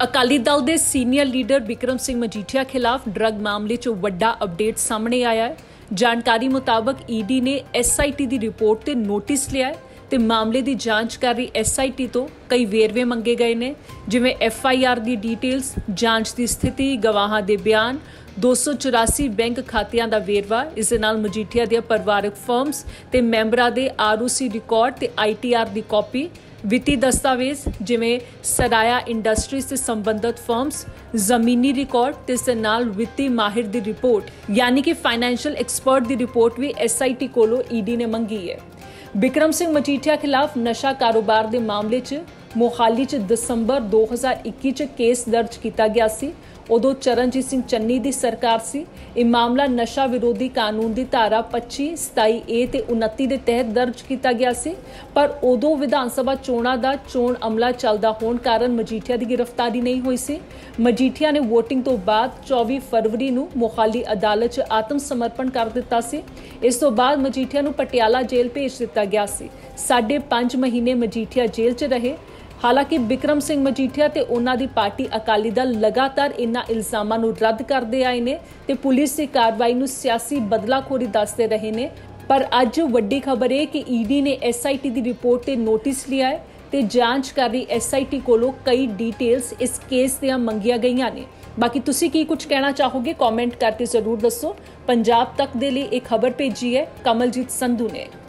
ਅਕਾਲੀ ਦਲ ਦੇ senior leader Bikram Singh Majithia ਖਿਲਾਫ drug ਮਾਮਲੇ 'ਚ ਵੱਡਾ ਅਪਡੇਟ ਸਾਹਮਣੇ ਆਇਆ ਹੈ। ਜਾਣਕਾਰੀ ਮੁਤਾਬਕ ਈਡੀ ਨੇ ਐਸਆਈਟੀ ਦੀ ਰਿਪੋਰਟ ਤੇ ਨੋਟਿਸ ਲਿਆ ਹੈ ਤੇ ਮਾਮਲੇ ਦੀ ਜਾਂਚ ਕਰ ਰਹੀ ਐਸਆਈਟੀ ਤੋਂ ਕਈ ਵੇਰਵੇ ਮੰਗੇ ਗਏ ਨੇ, ਜਿਵੇਂ ਐਫਆਈਆਰ ਦੀ ਡੀਟੇਲਸ, ਜਾਂਚ ਦੀ ਸਥਿਤੀ, ਗਵਾਹਾਂ ਦੇ ਬਿਆਨ, 284 ਬੈਂਕ ਖਾਤਿਆਂ ਦਾ ਵੇਰਵਾ। ਇਸ ਦੇ ਨਾਲ ਮਜੀਠੀਆ ਦੀਆਂ ਪਰਿਵਾਰਕ ਫਰਮਸ ਤੇ ਮੈਂਬਰਾਂ ਦੇ ਆਰਓਸੀ ਰਿਕਾਰਡ ਤੇ ਆਈਟੀਆਰ ਦੀ ਕਾਪੀ, ਵਿੱਤੀ ਦਸਤਾਵੇਜ਼ ਜਿਵੇਂ ਸਰਾਇਆ ਇੰਡਸਟਰੀਜ਼ ਤੇ ਸੰਬੰਧਿਤ ਫਰਮਸ, ਜ਼ਮੀਨੀ ਰਿਕਾਰਡ ਤੇ ਇਸ ਦੇ ਨਾਲ ਵਿੱਤੀ ਮਾਹਿਰ ਦੀ ਰਿਪੋਰਟ ਯਾਨੀ ਕਿ ਫਾਈਨੈਂਸ਼ੀਅਲ ਐਕਸਪਰਟ ਦੀ ਰਿਪੋਰਟ ਵੀ ਐਸਆਈਟੀ ਕੋਲੋਂ ਈਡੀ ਨੇ ਮੰਗੀ ਹੈ। ਬਿਕਰਮ ਸਿੰਘ ਮਜੀਠੀਆ ਖਿਲਾਫ ਨਸ਼ਾ ਕਾਰੋਬਾਰ ਦੇ ਮਾਮਲੇ 'ਚ ਮੋਹਾਲੀ 'ਚ ਦਸੰਬਰ 2021 'ਚ ਕੇਸ ਦਰਜ ਕੀਤਾ ਗਿਆ ਸੀ। ਉਦੋਂ ਚਰਨਜੀਤ ਸਿੰਘ ਚੰਨੀ ਦੀ ਸਰਕਾਰ ਸੀ। ਇਹ ਮਾਮਲਾ ਨਸ਼ਾ ਵਿਰੋਧੀ ਕਾਨੂੰਨ ਦੀ ਧਾਰਾ 25, 27A ਤੇ 29 ਦੇ ਤਹਿਤ ਦਰਜ ਕੀਤਾ ਗਿਆ ਸੀ, ਪਰ ਉਦੋਂ ਵਿਧਾਨ ਸਭਾ ਚੋਣਾਂ ਦਾ ਚੋਣ ਅਮਲਾ ਚੱਲਦਾ ਹੋਣ ਕਾਰਨ ਮਜੀਠੀਆ ਦੀ ਗ੍ਰਿਫਤਾਰੀ ਨਹੀਂ ਹੋਈ ਸੀ। ਮਜੀਠੀਆ ਨੇ ਵੋਟਿੰਗ ਤੋਂ ਬਾਅਦ 24 ਫਰਵਰੀ ਨੂੰ ਮੋਹਾਲੀ ਅਦਾਲਤ 'ਚ ਆਤਮ ਸਮਰਪਣ ਕਰ ਦਿੱਤਾ ਸੀ। ਇਸ ਤੋਂ ਬਾਅਦ ਮਜੀਠੀਆ ਨੂੰ ਪਟਿਆਲਾ ਜੇਲ੍ਹ ਭੇਜ ਦਿੱਤਾ ਗਿਆ ਸੀ। 5.5 ਮਹੀਨੇ ਮਜੀਠੀਆ ਜੇਲ੍ਹ 'ਚ ਰਹੇ। ਹਾਲਾਂਕਿ ਬਿਕਰਮ ਸਿੰਘ ਮਜੀਠੀਆ ਤੇ ਉਹਨਾਂ ਦੀ ਪਾਰਟੀ ਅਕਾਲੀ ਦਲ ਲਗਾਤਾਰ ਇਨ੍ਹਾਂ ਇਲਜ਼ਾਮਾਂ ਨੂੰ ਰੱਦ ਕਰਦੇ ਆਏ ਨੇ ਤੇ ਪੁਲਿਸ ਦੀ ਕਾਰਵਾਈ ਨੂੰ ਸਿਆਸੀ ਬਦਲਾਖੋਰੀ ਦੱਸਦੇ ਰਹੇ ਨੇ। ਪਰ ਅੱਜ ਵੱਡੀ ਖਬਰ ਹੈ ਕਿ ਈਡੀ ਨੇ ਐਸਆਈਟੀ ਦੀ ਰਿਪੋਰਟ ਤੇ ਨੋਟਿਸ ਲਿਆ ਹੈ ਤੇ ਜਾਂਚ ਕਰ ਰਹੀ ਐਸਆਈਟੀ ਕੋਲੋਂ ਕਈ ਡੀਟੇਲਸ ਇਸ ਕੇਸ ਦੀਆਂ ਮੰਗੀਆਂ ਗਈਆਂ ਨੇ। ਬਾਕੀ ਤੁਸੀਂ ਕੀ ਕੁਝ ਕਹਿਣਾ ਚਾਹੋਗੇ, ਕਮੈਂਟ ਕਰਕੇ ਜ਼ਰੂਰ ਦੱਸੋ। ਪੰਜਾਬ ਤੱਕ ਦੇ ਲਈ ਇਹ ਖਬਰ ਭੇਜੀ ਹੈ ਕਮਲਜੀਤ ਸੰਧੂ ਨੇ।